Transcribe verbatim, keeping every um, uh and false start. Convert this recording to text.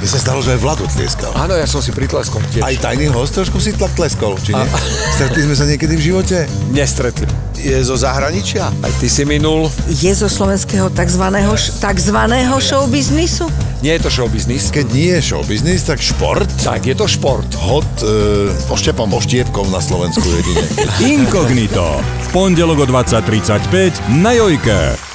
Mne sa stalo, že aj Vlado tlieskal. Áno, ja som si pritleskol tiež. Aj tajný host trošku si tlak tleskol, či nie? A... Stretli sme sa niekedy v živote? Nestretli. Je zo zahraničia? Aj ty si minul. Je zo slovenského takzvaného, takzvaného showbiznisu? Nie je to showbiznis. Keď nie je showbiznis, tak šport? Tak, je to šport. Hod e, oštepom oštiepkov na Slovensku jedine. Inkognito. V pondelok o dvadsať tridsaťpäť na Jojke.